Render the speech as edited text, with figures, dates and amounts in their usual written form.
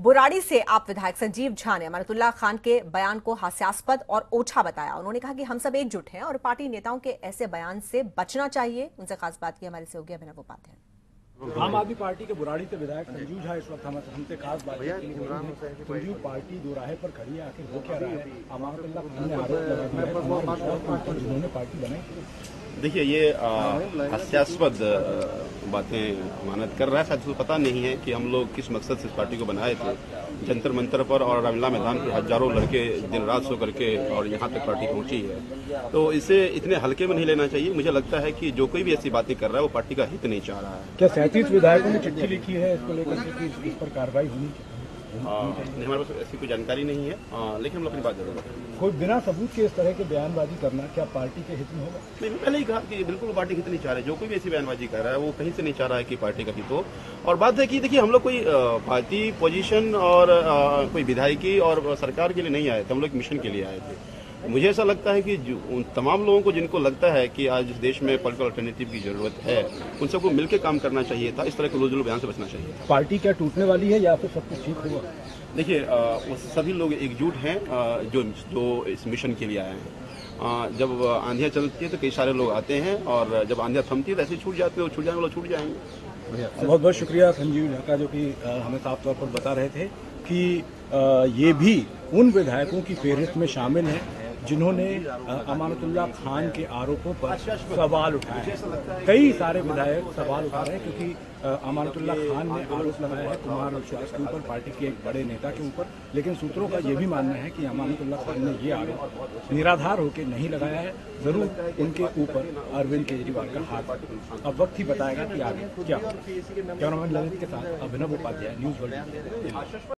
बुराड़ी से आप विधायक संजीव झा ने अमानतुल्लाह खान के बयान को हास्यास्पद और ओछा बताया। उन्होंने कहा कि हम सब एकजुट हैं और पार्टी नेताओं के ऐसे बयान से बचना चाहिए। उनसे खास बात की हमारे सहयोगी अभिनव उपाध्याय। आम आदमी पार्टी के बुराड़ी से विधायक संजीव झा इस वक्त हमसे खास बात संजीव पार्टी दोराहे पर खड़ी है, आखिर वो क्या रहा है? अमानतुल्लाह खान ने आरोप लगाया जिन्होंने पार्टी बनाई। देखिए, ये हास्यास्पद बातें अमानत कर रहा है। शायद उसको पता नहीं है कि हम लोग किस मकसद से इस पार्टी को बनाए थे। जंतर मंतर पर और रामलीला मैदान पर हजारों लड़के दिन रात सो करके और यहाँ तक पार्टी पहुंची है, तो इसे इतने हल्के में नहीं लेना चाहिए। मुझे लगता है कि जो कोई भी ऐसी बातें कर रहा है वो पार्टी का हित नहीं चाह रहा है। क्या 37 विधायकों ने चिट्ठी लिखी है इसको लेकर के इस पर कार्रवाई होनी चाहिए? हमारे पास ऐसी कोई जानकारी नहीं है, लेकिन हम अपनी बात जरूर रखेंगे। कोई बिना सबूत के इस तरह के बयानबाजी करना क्या पार्टी के हित में होगा? नहीं, पहले ही कहा कि बिल्कुल वो पार्टी हित नहीं चाह रहे। जो कोई भी ऐसी बयानबाजी कर रहा है वो कहीं से नहीं चाह रहा है कि पार्टी का हित हो। और बात है कि देखिए, हम लोग कोई पार्टी पोजीशन और कोई विधायकी और सरकार के लिए नहीं आए थे। हम लोग मिशन के लिए आए थे। मुझे ऐसा लगता है कि उन तमाम लोगों को जिनको लगता है कि आज इस देश में पॉलिटिकल अल्टरनेटिव की जरूरत है, उन सबको मिलकर काम करना चाहिए था। इस तरह के लोग बयान से बचना चाहिए। पार्टी क्या टूटने वाली है या फिर सब कुछ ठीक होगा? देखिए, वो सभी लोग एकजुट हैं जो इस मिशन के लिए आए हैं। जब आंधियाँ चलती है तो कई सारे लोग आते हैं, और जब आंधियाँ थमती है तो ऐसे छूट जाते हैं, छूट जाने वाले छूट जाएंगे। बहुत बहुत शुक्रिया संजीव झा का, जो कि हमें साफ तौर पर बता रहे थे कि ये भी उन विधायकों की फेहरिस्त में शामिल हैं जिन्होंने अमानतुल्लाह खान के आरोपों पर सवाल उठाए। कई सारे विधायक सवाल उठा रहे हैं क्योंकि अमानतुल्लाह खान ने आरोप लगाया है कुमार विश्वास के ऊपर, पार्टी के एक बड़े नेता के ऊपर। लेकिन सूत्रों का यह भी मानना है कि अमानतुल्लाह खान ने ये आरोप निराधार होकर नहीं लगाया है। जरूर उनके ऊपर अरविंद केजरीवाल का हाथ। अब वक्त ही बताएगा कि आगे क्या। कैमरामैन ललित के साथ अभिनव उपाध्याय, न्यूज़ वर्ल्ड।